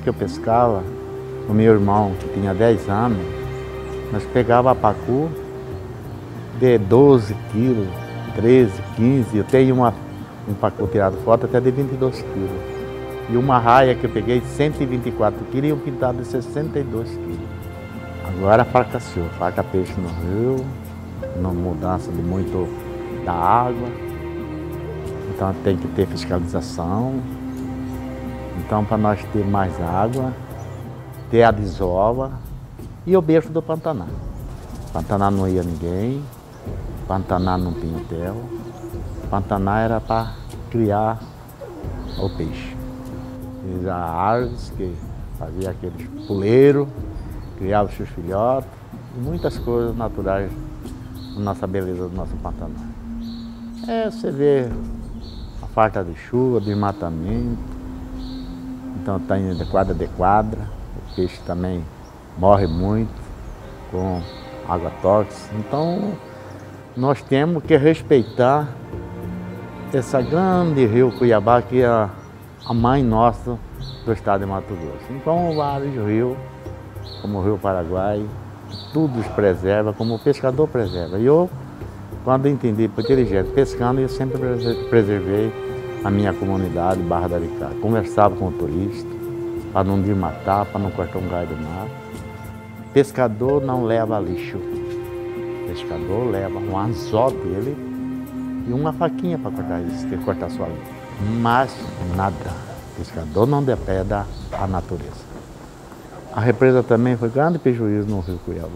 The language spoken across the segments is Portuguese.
que eu pescava, o meu irmão, que tinha 10 anos, nós pegava pacu de 12 quilos, 13, 15, eu tenho um pacu tirado foto até de 22 quilos. E uma raia que eu peguei 124 quilos e um pintado de 62 quilos. Agora fracassou, falta peixe no rio, não mudança de muito da água. Então tem que ter fiscalização. Então para nós ter mais água, ter a desova e o berço do Pantanal. Pantanal não ia ninguém, Pantanal não tinha hotel. Pantanal era para criar o peixe. Fiz a árvores que fazia aqueles puleiros, criava os seus filhotes e muitas coisas naturais da nossa beleza do nosso Pantanal. Você vê a falta de chuva, desmatamento, então está indo de quadra, o peixe também morre muito com água tóxica. Então nós temos que respeitar essa grande rio Cuiabá, que é a mãe nossa do estado de Mato Grosso. Então vários rios, como o Rio Paraguai, tudo os preserva, como o pescador preserva. E eu, quando entendi por inteligente pescando, eu sempre preservei a minha comunidade, Barra da Aricá. Conversava com o turista, para não desmatar, para não cortar um galho do mar. Pescador não leva lixo. Pescador leva um anzol dele e uma faquinha para cortar isso, que cortar sua língua. Mas nada. Pescador não depeda a natureza. A represa também foi grande prejuízo no rio Cuiabá.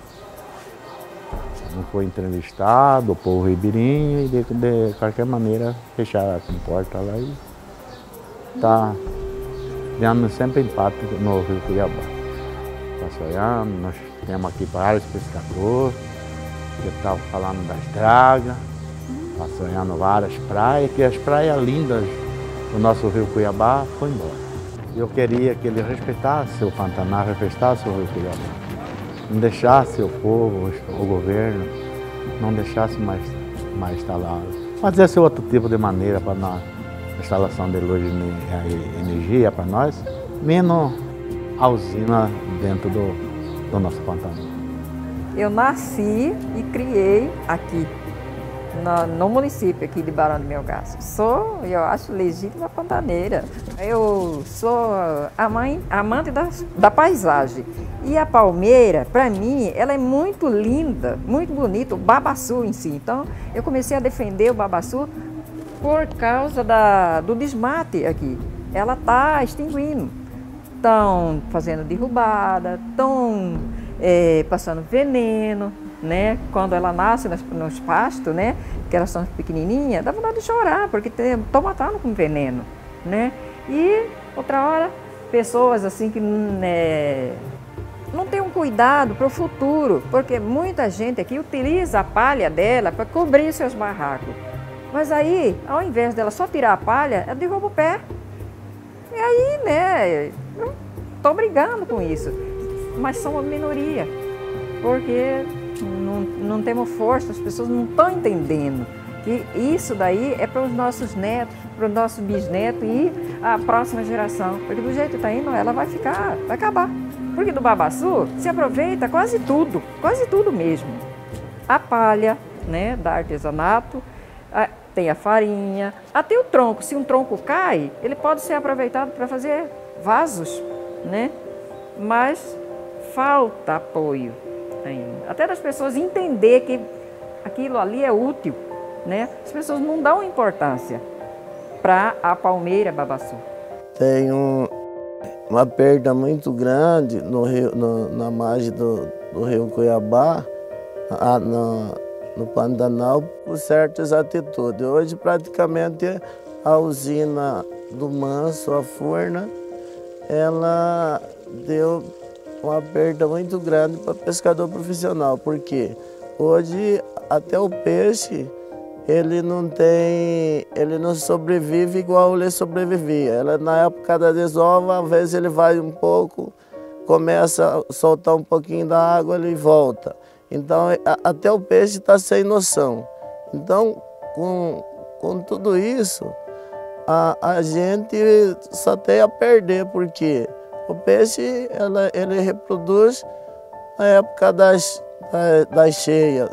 Não foi entrevistado, o povo ribeirinho, e de qualquer maneira fecharam a comporta lá e está dando sempre empate no rio Cuiabá. Está sonhando, nós temos aqui vários pescadores, que estavam falando das dragas, está sonhando várias praias, que as praias lindas do nosso rio Cuiabá foi embora. Eu queria que ele respeitasse o Pantanal, respeitasse o rio Cuiabá. Não deixasse o povo, o governo, não deixasse mais instalado. Fazesse outro tipo de maneira para a instalação de luz e energia para nós, menos a usina dentro do nosso Pantanal. Eu nasci e criei aqui, no município aqui de Barão de Melgaço. Eu acho, legítima pantaneira. Eu sou amante da paisagem. E a palmeira, para mim, ela é muito linda, muito bonita, o babaçu em si. Então, eu comecei a defender o babaçu por causa do desmate aqui. Ela está extinguindo. Estão fazendo derrubada, estão passando veneno, né? Quando ela nasce nos pastos, né? Que elas são pequenininhas, dá vontade de chorar, porque estão matando com veneno, né? E outra hora, pessoas assim que não tem um cuidado para o futuro, porque muita gente aqui utiliza a palha dela para cobrir seus barracos. Mas aí, ao invés dela só tirar a palha, ela derruba o pé. E aí, né, eu estou brigando com isso. Mas são uma minoria, porque não temos força, as pessoas não estão entendendo que isso daí é para os nossos netos, para o nosso bisneto e a próxima geração. Porque do jeito que está indo, ela vai acabar. Porque do babaçu se aproveita quase tudo mesmo. A palha, né, da artesanato, tem a farinha, até o tronco. Se um tronco cai, ele pode ser aproveitado para fazer vasos, né? Mas falta apoio ainda. Até das pessoas entender que aquilo ali é útil, né? As pessoas não dão importância para a palmeira babaçu. Tem uma perda muito grande na margem do rio Cuiabá, no Pantanal, por certas atitudes. Hoje, praticamente, a usina do Manso, a Furna, ela deu uma perda muito grande para pescador profissional, porque hoje até o peixe ele não sobrevive igual ele sobrevivia. Na época da desova, às vezes ele vai um pouco, começa a soltar um pouquinho da água, ele volta. Então até o peixe está sem noção. Então com tudo isso, a gente só tem a perder, porque O peixe, ele reproduz na época das cheias,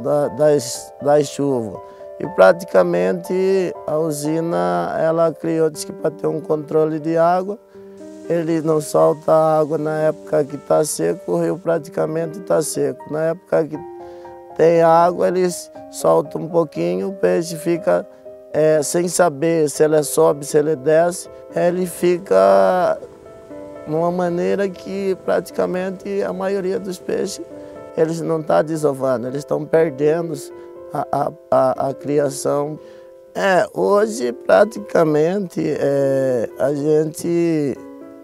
das chuvas. E praticamente a usina, ela criou, diz que para ter um controle de água, ele não solta água na época que está seco, o rio praticamente está seco. Na época que tem água, eles soltam um pouquinho, o peixe fica sem saber se ele sobe, se ele desce, ele fica de uma maneira que praticamente a maioria dos peixes, eles não estão desovando, eles estão perdendo a criação. Hoje praticamente a gente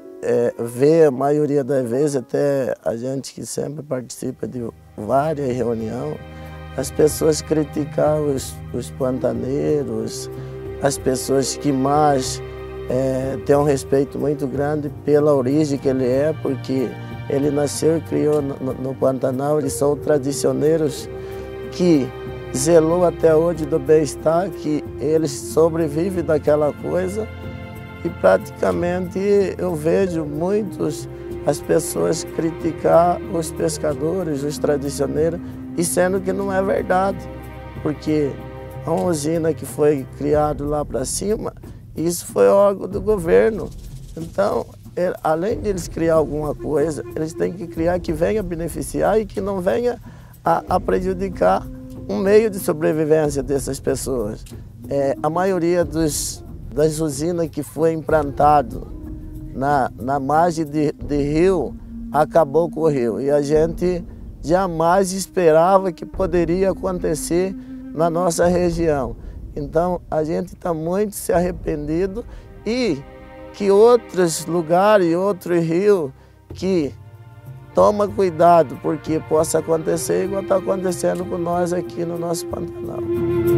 vê a maioria das vezes, até a gente que sempre participa de várias reuniões, as pessoas criticar os pantaneiros, as pessoas que mais têm um respeito muito grande pela origem que ele é, porque ele nasceu e criou no Pantanal, eles são tradicioneiros que zelou até hoje do bem-estar, que eles sobrevivem daquela coisa. E praticamente eu vejo as pessoas criticar os pescadores, os tradicioneiros, e sendo que não é verdade, porque a usina que foi criada lá para cima, isso foi órgão do governo. Então, além de eles criar alguma coisa, eles têm que criar que venha beneficiar e que não venha a prejudicar um meio de sobrevivência dessas pessoas. A maioria das usinas que foi implantado na margem de rio, acabou com o rio. E a gente jamais esperava que poderia acontecer na nossa região. Então, a gente está muito se arrependido e que outros lugares, outros rios, que toma cuidado, porque possa acontecer igual está acontecendo com nós aqui no nosso Pantanal.